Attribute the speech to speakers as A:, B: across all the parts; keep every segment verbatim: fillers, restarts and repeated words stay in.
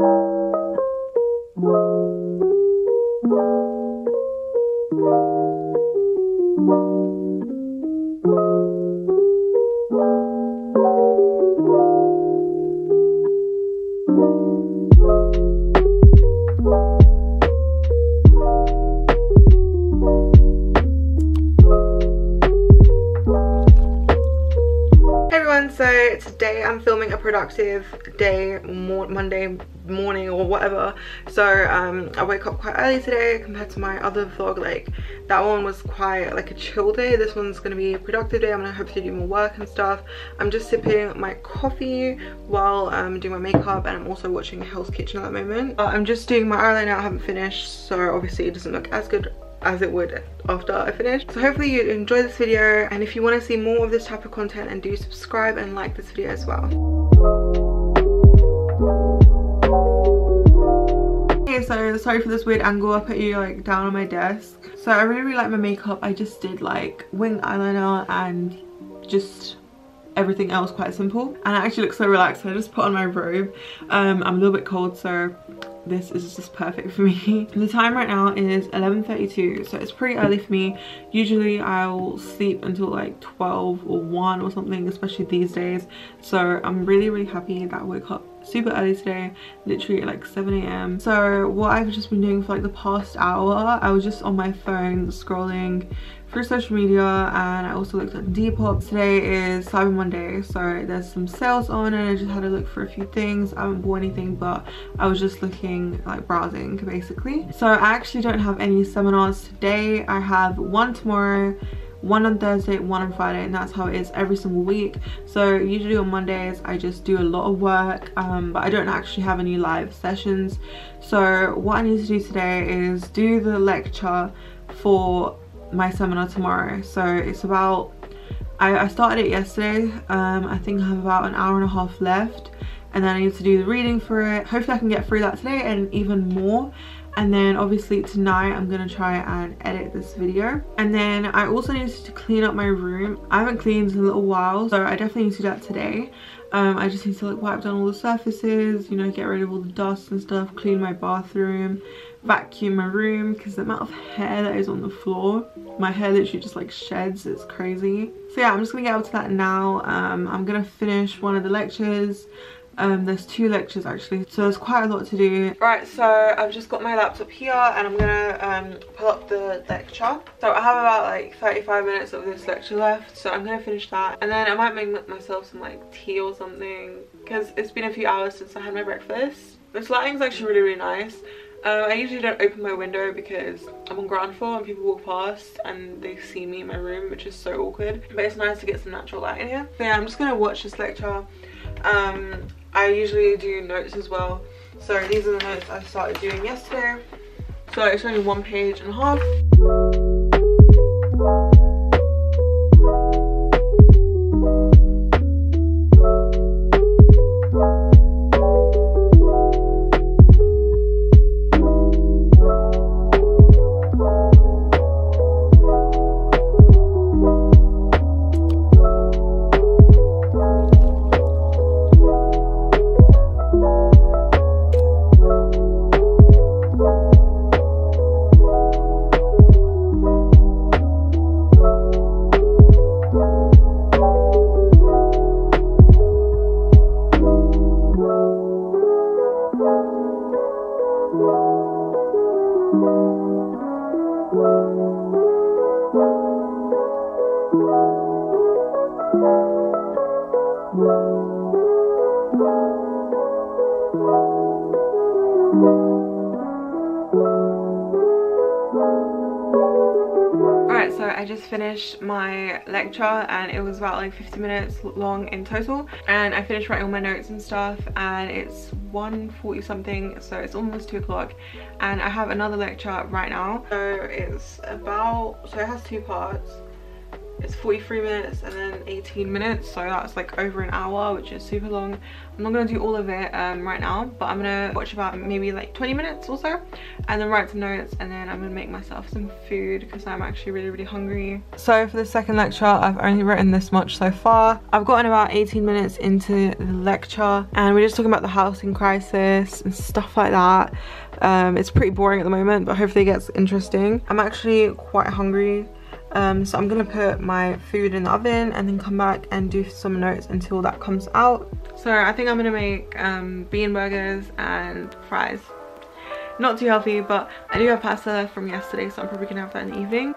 A: So today I'm filming a productive day, more Monday morning or whatever. So um I woke up quite early today compared to my other vlog. Like that one was quite like a chill day. This one's gonna be a productive day. I'm gonna hopefully do more work and stuff. I'm just sipping my coffee while I'm um, doing my makeup, and I'm also watching Hell's Kitchen at the moment. uh, I'm just doing my eyeliner. I haven't finished, so obviously it doesn't look as good as it would after I finish. So hopefully you enjoy this video, and if you want to see more of this type of content, and do subscribe and like this video as well. Okay, so sorry for this weird angle. I put you like down on my desk. So I really really like my makeup. I just did like winged eyeliner and just everything else quite simple, and I actually look so relaxed. I just put on my robe. um I'm a little bit cold, so this is just perfect for me. The time right now is eleven thirty-two, so it's pretty early for me. Usually I'll sleep until like twelve or one or something, especially these days. So I'm really really happy that I woke up super early today, literally at like seven A M So what I've just been doing for like the past hour, I was just on my phone scrolling through social media, and I also looked at Depop. Today is Cyber Monday, so there's some sales on, and I just had a look for a few things. I haven't bought anything, but I was just looking, like browsing basically. So I actually don't have any seminars today. I have one tomorrow, one on Thursday, one on Friday, and that's how it is every single week. So usually on Mondays I just do a lot of work, um, but I don't actually have any live sessions. So what I need to do today is do the lecture for my seminar tomorrow. So it's about, I, I started it yesterday. um I think I have about an hour and a half left, and then I need to do the reading for it. Hopefully I can get through that today and even more. And then obviously tonight I'm gonna try and edit this video, and then I also need to clean up my room. I haven't cleaned in a little while, so I definitely need to do that today. um I just need to like wipe down all the surfaces, you know, get rid of all the dust and stuff, clean my bathroom, vacuum my room, because the amount of hair that is on the floor, my hair literally just like sheds. It's crazy. So yeah, I'm just gonna get up to that now. um I'm gonna finish one of the lectures. Um there's two lectures actually, so there's quite a lot to do. Right, so I've just got my laptop here, and I'm gonna um pull up the lecture. So I have about like thirty-five minutes of this lecture left, so I'm gonna finish that, and then I might make myself some like tea or something, because it's been a few hours since I had my breakfast. This lighting's actually really really nice. Uh, I usually don't open my window because I'm on ground floor and people walk past and they see me in my room, which is so awkward. But it's nice to get some natural light in here. So yeah, I'm just gonna watch this lecture. Um, I usually do notes as well. So these are the notes I started doing yesterday. So it's only one page and a half. Alright, so I just finished my lecture, and it was about like fifty minutes long in total, and I finished writing all my notes and stuff, and it's one forty something, so it's almost two o'clock, and I have another lecture right now. So it's about, so it has two parts. it's forty-three minutes and then eighteen minutes, so that's like over an hour, which is super long. I'm not gonna do all of it um, right now, but I'm gonna watch about maybe like twenty minutes or so and then write some notes, and then I'm gonna make myself some food because I'm actually really really hungry. So for the second lecture, I've only written this much so far. I've gotten about eighteen minutes into the lecture and we're just talking about the housing crisis and stuff like that. Um, it's pretty boring at the moment, but hopefully it gets interesting. I'm actually quite hungry. Um, so I'm gonna put my food in the oven and then come back and do some notes until that comes out. So I think I'm gonna make um, bean burgers and fries. Not too healthy, but I do have pasta from yesterday, so I'm probably gonna have that in the evening.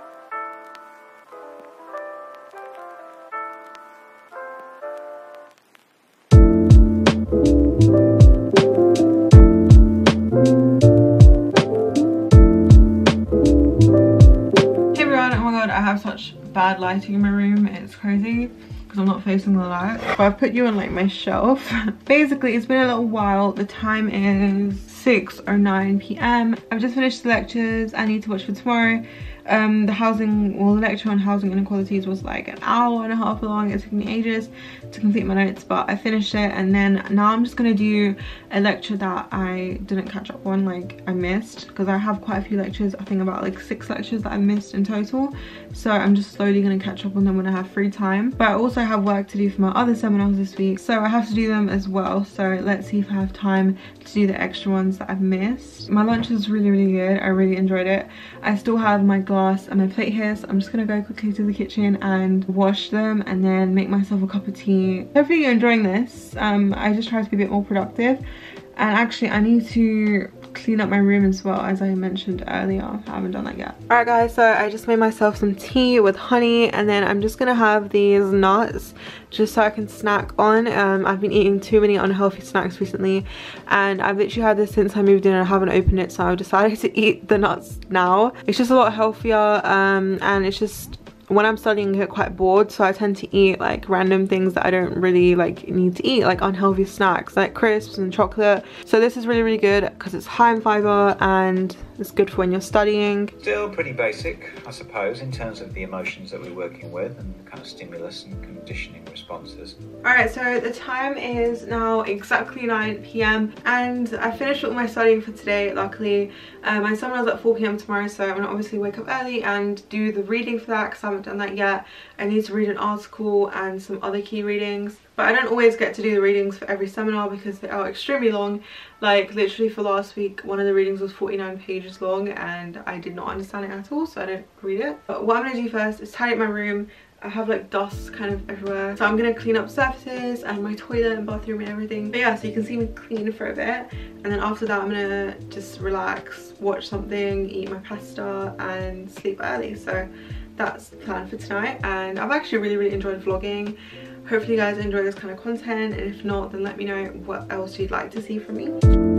A: I have such bad lighting in my room, it's crazy because I'm not facing the light, but I've put you on like my shelf. Basically, it's been a little while. The time is six oh nine p m I've just finished the lectures I need to watch for tomorrow. Um, the housing, well, the lecture on housing inequalities was like an hour and a half long. It took me ages to complete my notes, but I finished it. And then now I'm just gonna do a lecture that I didn't catch up on, like I missed, because I have quite a few lectures. I think about like six lectures that I missed in total. So I'm just slowly gonna catch up on them when I have free time. But I also have work to do for my other seminars this week, so I have to do them as well. So let's see if I have time to do the extra ones that I've missed. My lunch is really, really good. I really enjoyed it. I still have my glass and my plate here, so I'm just gonna go quickly to the kitchen and wash them and then make myself a cup of tea. Hopefully you're enjoying this. um I just try to be a bit more productive, and actually I need to clean up my room as well, as I mentioned earlier. I haven't done that yet. Alright guys, so I just made myself some tea with honey, and then I'm just gonna have these nuts just so I can snack on. um I've been eating too many unhealthy snacks recently, and I've literally had this since I moved in and I haven't opened it, so I've decided to eat the nuts now. It's just a lot healthier, um and it's just, when I'm studying, I get quite bored, so I tend to eat like random things that I don't really like need to eat, like unhealthy snacks like crisps and chocolate. So this is really really good because it's high in fiber and it's good for when you're studying.
B: Still pretty basic, I suppose, in terms of the emotions that we're working with and the kind of stimulus and conditioning responses.
A: Alright, so the time is now exactly nine p m and I finished all my studying for today, luckily. Um, my seminar's at four p m tomorrow, so I'm gonna obviously wake up early and do the reading for that because I haven't done that yet. I need to read an article and some other key readings, but I don't always get to do the readings for every seminar because they are extremely long. Like literally for last week, one of the readings was forty-nine pages long and I did not understand it at all, so I didn't read it. But what I'm gonna do first is tidy up my room. I have like dust kind of everywhere, so I'm gonna clean up surfaces and my toilet and bathroom and everything. But yeah, so you can see me clean for a bit, and then after that I'm gonna just relax, watch something, eat my pasta and sleep early. So that's the plan for tonight, and I've actually really really enjoyed vlogging. Hopefully you guys enjoy this kind of content, and if not, then let me know what else you'd like to see from me.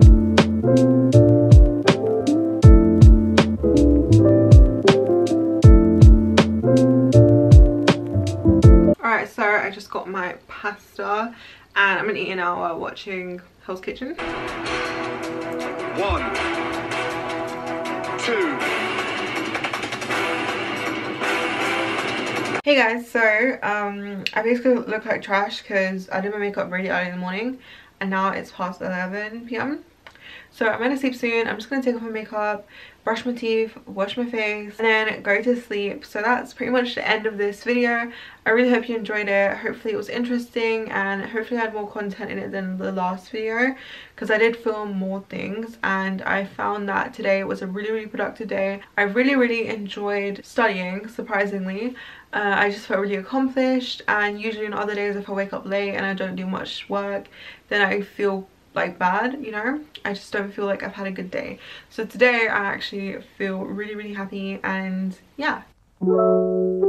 A: Alright, so I just got my pasta and I'm gonna eat an hour watching Hell's Kitchen.
C: One, two.
A: Hey guys, so um, I basically look like trash because I did my makeup really early in the morning and now it's past eleven p m So I'm gonna sleep soon. I'm just gonna take off my makeup, brush my teeth, wash my face, and then go to sleep. So that's pretty much the end of this video. I really hope you enjoyed it. Hopefully it was interesting, and hopefully I had more content in it than the last video because I did film more things, and I found that today was a really really productive day. I really really enjoyed studying, surprisingly. Uh, I just felt really accomplished, and usually on other days if I wake up late and I don't do much work, then I feel like bad, you know. I just don't feel like I've had a good day. So today I actually feel really really happy, and yeah.